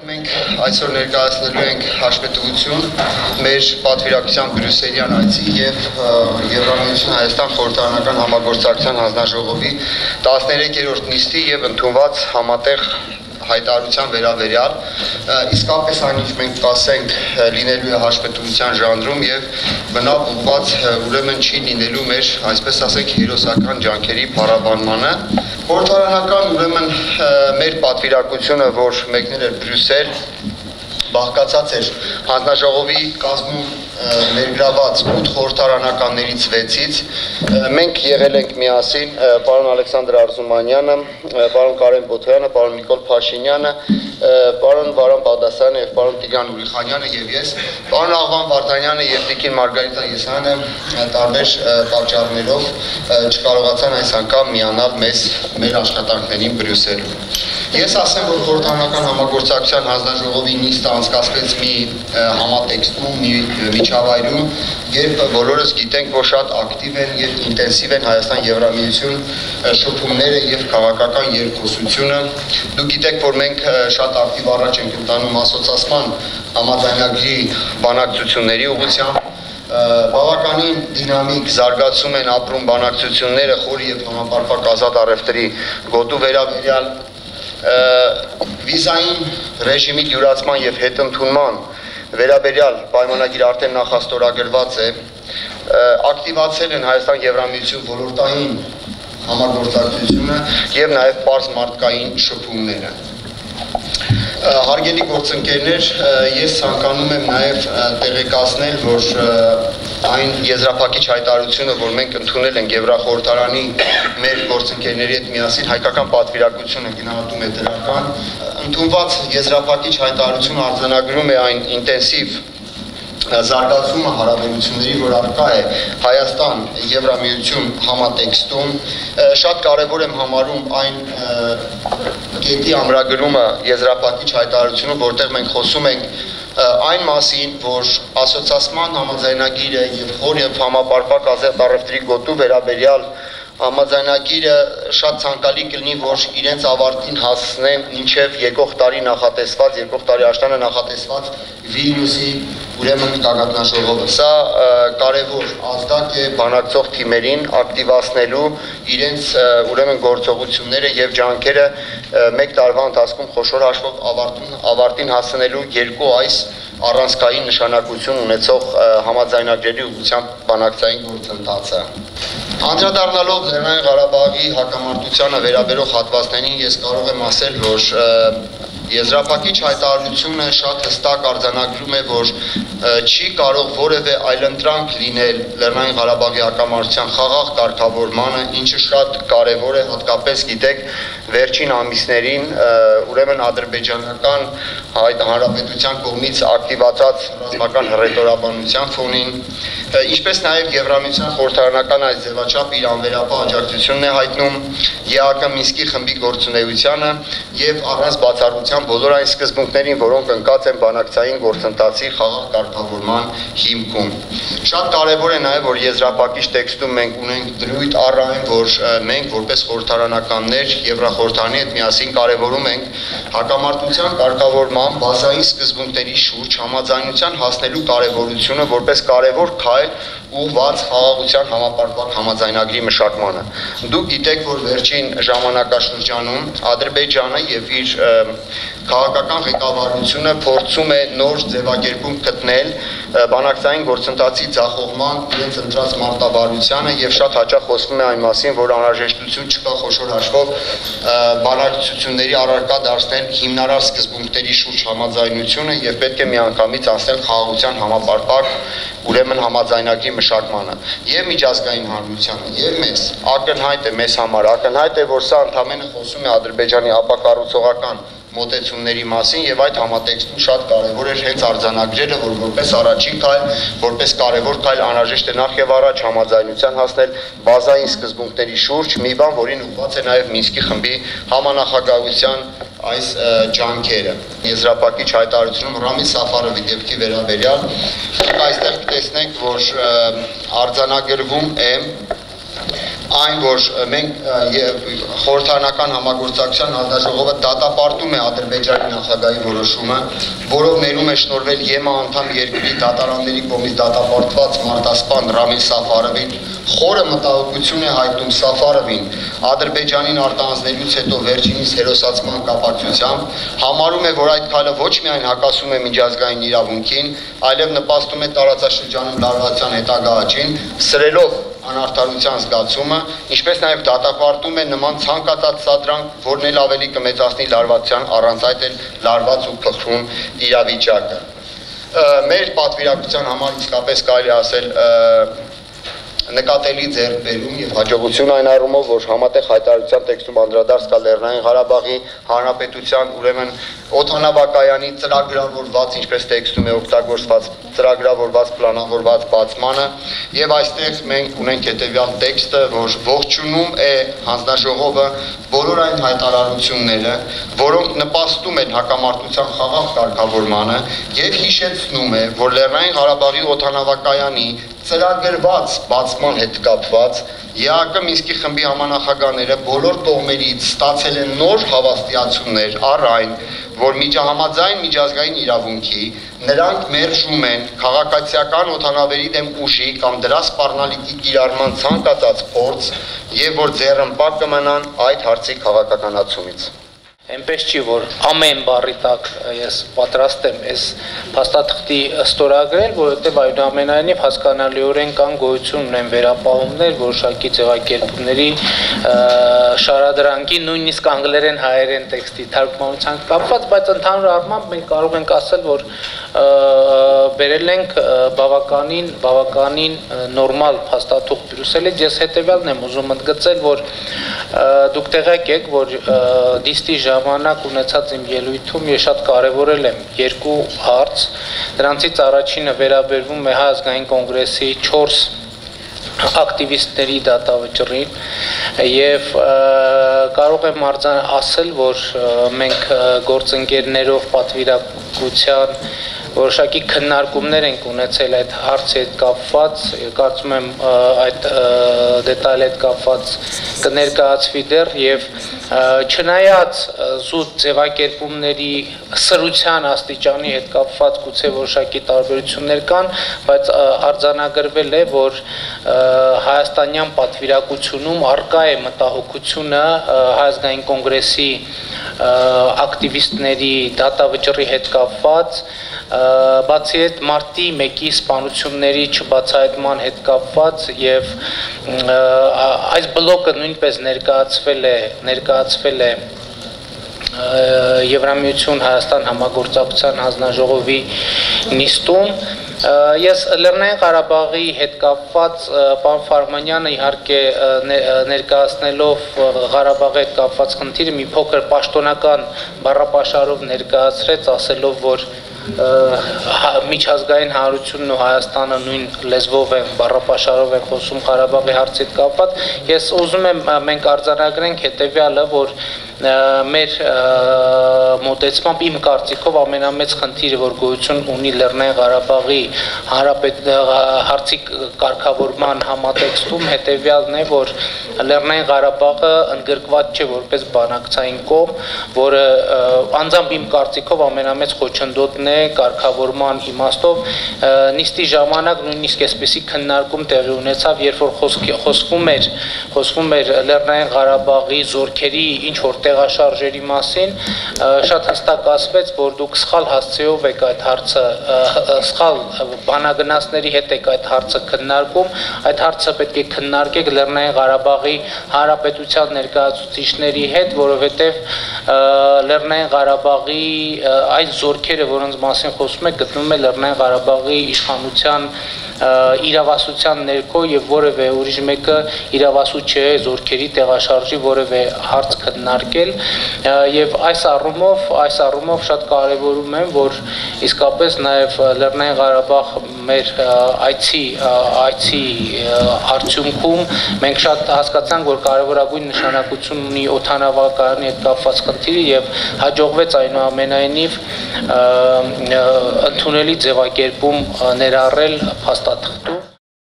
Մենք այսօր ներկայացնելու ենք հաշվետվություն մեր պատվիրակության բրյուսելյան այցի և Եվրամիություն Հայաստան խորհրդարանական համագործակցության հանձնաժողովի 13-րդ նիստի և ընդունված համատեղ հայտարարության վերաբերյալ, իսկապես այն ինչ մենք կասենք լինելու է հաշվետվության ժանրում և բնավ ուղղված ուրեմն չի լինելու մեր, այսպես ասենք, հերոսական ջանքերի փառաբանմանը։ Խորհրդարանական ուրեմն մեր պատվիրակությունը, որ մեկնել էր Բրյուսել, բաղկացած էր հանձնաժողովի կազմում ներգրաված 8 խորհրդարանականներից 6-ից։ Մենք եղել ենք միասին պարոն Ալեքսանդր Արզումանյանը, պարոն Կարեն Բոթոյանը, պարոն Նիկոլ Փաշինյանը, պարոն Վարան Բադասարյանը և պարոն Տիգրան Ուրիխանյանը և ես, պարոն Աղվան Վարդանյանը և տիկին Մարգարիտա Եսյանը տարբեր պատճառներով չկարողացան այս անգամ միանալ մեր աշխատանքներին Բրյուսելում։ Ես ասեմ, որ խորհրդարանական համագործակցության հանձնաժողովի նիստը անցկացվեց մի համատեքստում, մի միջավայրում, երբ բոլորս գիտենք, որ շատ ակտիվ են և ինտենսիվ են Հայաստան-Եվրամիություն շփումները և քաղաքական երկխոսությունը։ Դուք գիտեք, որ մենք շատ ակտիվ առաջ ենք ընթանում ասոցիացման համաձայնագրի բանակցությունների ուղղությամբ, բավականին դինամիկ զարգացում են ապրում բանակցությունները խոր և համապարփակ ազատ առևտրի գոտու վերաբերյալ, վիզային ռեժիմի դյուրացման և հետընդունման վերաբերյալ պայմանագիր արդեն նախաստորագրված է, ակտիվացել են Հայաստան-Եվրամիություն ոլորտային համագործակցությունը և նաև պարզ մարդկային շփումները։ Հարգելի գործընկերներ, ես ցանկանում եմ նաև տեղեկացնել, որ այն եզրափակիչ հայտարարությունը, որ մենք ընդունել ենք Եվրախորհրդարանի մեր գործընկերների հետ միասին, հայկական պատվիրակությունը գնահատում է դրական, ընդունված եզրափակիչ հայտարարությունը արձանագրում է այն ինտենսիվ զարգացումը հարաբերությունների, որ առկա է Հայաստան-Եվրամիություն համատեքստում, շատ կարևոր եմ համարում այն կետի ամրագրումը եզրափակիչ հայտարարությունը, որտեղ մենք խոսում ենք այն մասին, որ ասոցիացման համաձայնագիրը և խոր և համապարփակ ազատ առևտրի գոտու վերաբերյալ համաձայնագիրը շատ ցանկալի կլինի, որ իրենց ավարտին հասնեն մինչև եկող տարի նախատեսված, եկող տարի աշնանը նախատեսված Վիլնյուսի ուրեմն գագաթնաժողովը։ Սա կարևոր ազդակ է բանակցող թիմերին ակտիվացնելու իրենց ուրեմն գործողությունները և ջանքերը մեկ տարվա ընթացքում խոշոր հաշվով ավարտին հասնելու երկու այս առանցքային նշանակություն ունեցող համաձայնագրերի ուղղությամբ բանակցային գործընթացը։ Անդրադառնալով Լեռնային Ղարաբաղի հակամարտությանը վերաբերող հատվածներին, ես կարող եմ ասել, որ եզրափակիչ հայտարարությունը շատ հստակ արձանագրում է, որ չի կարող որևէ այլընտրանք լինել Լեռնային Ղարաբաղի հակամարտության խաղաղ կարգավորմանը, ինչը շատ կարևոր է, հատկապես գիտեք, վերջին ամիսներին ուրեմն ադրբեջանական հանրապետության կողմից ակտիվացած ռազմական հռետորաբանության ֆոնին, ինչպես նաև Եվրամիության խորհրդարանական այս ձևաչափը իր անվերապահ աջակցությունն է հայտնում ԵԱՀԿ Մինսկի խմբի գործունեությանը և առանց բացառության բոլոր այն սկզբունքներին, որոնք ընկած են բանակցային գործընթացի խաղաղ կարգավորման հիմքում։ Շատ կարևոր է նաև, որ եզրափակիչ տեքստում մենք ունենք դրույթ առ այն, որ մենք որպես խորհրդարանականներ Եվրախորհրդարանի հետ միասին կարևորում ենք հակամարտության կարգավորման բազային սկզբունքների շուրջ համաձայնության հասնելու կարևորությունը որպես կարևոր քայլ ուղղված խաղաղության համապարփակ համաձայնագրի մշակմանը։ Դուք գիտեք, որ վերջին ժամանակաշրջանում Ադրբեջանը և իր քաղաքական ղեկավարությունը փորձում է նոր ձևակերպում գտնել բանակցային գործընթացի ձախողման իրենց ընտրած մարտավարությանը և շատ հաճախ խոսվում է այն մասին, որ անհրաժեշտություն չկա խոշոր հաշվով բանակցությունների առարկա դարձնել հիմնարար սկզբունքների շուրջ համաձայնությունը և պետք է միանգամից անցնել խաղաղության համապարփակ ուրեմն համաձայնագրի մշակմանը և միջազգային հանրությանը և մեզ ակնհայտ է մեզ համար ակնհայտ է, որ սա ընդամենը խոսում է Ադրբեջանի ապակառուցողական մոտեցումների մասին և այդ համատեքստում շատ կարևոր էր հենց արձանագրելը, որ որպես առաջին քայլ, որպես կարևոր քայլ անհրաժեշտ է նախ և առաջ համաձայնության հասնել բազային սկզբունքների շուրջ, մի բան, որին ուղղված է նաև Մինսկի խմբի համանախագահության այս ջանքերը։ Եզրափակիչ հայտարարությունում Ռամիլ Սաֆարովի դեպքի վերաբերյալ այստեղ կտեսնենք, որ արձանագրվում է այն, որ մենք խորհրդարանական համագործակցության հանձնաժողովը դատապարտում է Ադրբեջանի նախագահի որոշումը, որով ներում է շնորհվել ԵՄ անդամ երկրի դատարանների կողմից դատապարտված մարտասպան Ռամիլ Սաֆարովին, խորը մտահոգություն է հայտնում Սաֆարովին Ադրբեջանին արտահանձնելուց հետո վերջինիս հերոսացման կապակցությամբ, համարում է, որ այդ քայլը ոչ միայն հակասում է միջազգային իրավունքին, այլև նպաստում է տարածաշրջանում լարվածության հետագա աճին, սրելով անարդարության զգացումը, ինչպես նաև դատապարտում է նման ցանկացած սադրանք, որն էլ ավելի կմեծացնի լարվածության, առանց այդ էլ լարված ու փխրուն իրավիճակը։ Մեր պատվիրակության համար իսկապես կարելի ասել նկատելի ձեռքբերում եւ հաջողություն այն առումով, որ համատեղ հայտարարության տեքստում անդրադարձ կա Լեռնային Ղարաբաղի Հանրապետության ուրեմն օդանավակայանի ծրագրավորված, ինչպես տեքստում է օգտագործված, ծրագրավորված պլանավորված բացմանը եւ այստեղ մենք ունենք հետեւյալ տեքստը, որ ողջունում է հանձնաժողովը բոլոր այն հայտարարությունները, որոնք նպաստում են հակամարտության խաղաղ կարգավորմանը եւ հիշեցնում է, որ Լեռնային Ղարաբաղի օդանավակայանի ծրագրված բացման հետ կապված ԵԱԿ Մինսկի խմբի համանախագահները բոլոր կողմերից ստացել են նոր հավաստիացումներ առ այն, որ համաձայն միջազգային իրավունքի նրանք մերժում են քաղաքացիական օդանավերի դեմ ուժի կամ դրա սպառնալիքի կիրառման ցանկացած փորձ եւ որ ձեռնպատ կմնան այդ հարցի քաղաքականացումից։ Այնպես չի, որ ամեն բառի տակ ես պատրաստ եմ այս փաստաթղթի ստորագրել, որովհետև այնուամենայնիվ հասկանալիորեն կան գոյություն ունեն վերապահումներ, որոշակի ձևակերպումների շարադրանքի, նույնիսկ անգլերեն հայերեն տեքստի թարգմանության կապված, բայց ընդհանուր առմամբ մենք կարող ենք ասել, որ բերել ենք բավականին նորմալ փաստաթուղթ Բրյուսելից։ Ես հետևյալն եմ ուզում ընդգծել, որ դուք տեղյակ եք, որ դիստի ժամանակ ունեցած իմ ելույթում ես շատ կարևորել եմ երկու հարց, դրանցից առաջինը վերաբերվում է Հայ ազգային կոնգրեսի 4 ակտիվիստների դատավճռին եւ կարող եմ ասել, որ մենք գործընկերներով պատվիրակության որոշակի քննարկումներ ենք ունեցել այդ հարցի հետ կապված, կարծում եմ այդ դետայլի հետ կապված կներկայացվի դեռ եւ չնայած զուտ ձևակերպումների սրության աստիճանի հետ կապված գուցե որոշակի տարբերություններ կան, բայց արձանագրվել է, որ հայաստանյան պատվիրակությունում առկա է մտահոգությունը Հայ ազգային կոնգրեսի ակտիվիստների դատավճռի հետ կապված, բացի այդ մարտի 1-ի սպանությունների չբացահայտման հետ կապված եւ այս բլոկը նույնպես ներկայացվել է Եվրամիություն Հայաստան համագործակցության հանձնաժողովի նիստում։ Ես Լեռնային Ղարաբաղի հետ կապված պարոն Ֆարմանյանը իհարկե ներկայացնելով Ղարաբաղի հետ կապված խնդիրը մի փոքր պաշտոնական բառապաշարով ներկայացրեց, ասելով, որ միջազգային հանրությունն ու Հայաստանը նույն լեզվով են, բառապաշարով են խոսում Ղարաբաղի հարցի հետ կապված։ Ես ուզում եմ մենք արձանագրենք հետևյալը, որ մեր մոտեցմամբ իմ կարծիքով ամենամեծ խնդիրը, որ գոյություն ունի Լեռնային Ղարաբաղի հարցի կարգավորման համատեքստում, հետևյալն է, որ Լեռնային Ղարաբաղը ընդգրկված չէ որպես բանակցային կողմ, որը անձամբ իմ կարծիքով ամենամեծ խոչընդոտն է կարգավորման իմաստով։ Նիստի ժամանակ նույնիսկ այսպիսի քննարկում տեղի ունեցավ, երբ որ խոսվում էր Լեռնային Ղարաբաղի զորքերի ինչ որ տեղաշարժերի մասին, շատ հստակ ասվեց, որ դուք սխալ հասցեով եք այդ հարցը, սխալ բանագնացների հետ եք այդ հարցը քննարկում, այդ հարցը պետք է քննարկեք Լեռնային Ղարաբաղի Հանրապետության ներկայացուցիչների հետ, որովհետև Լեռնային Ղարաբաղի այս զորքերը, որոնց մասին խոսում եք, գտնվում է Լեռնային Ղարաբաղի իշխանության իրավասության ներքո եւ որևէ ուրիշ մեկը իրավասու չէ զորքերի տեղաշարժի որևէ հարց քննարկել եւ այս առումով շատ կարեւորում եմ, որ իսկապես նաեւ Լեռնային Ղարաբաղ մեր այցի արդյունքում մենք շատ հասկացանք, որ կարևորագույն նշանակություն ունի օդանավակայանի հետ կապված խնդիրը եւ հաջողվեց այնուամենայնիվ ընդունելի ձևակերպում ներառել փաստաթղթում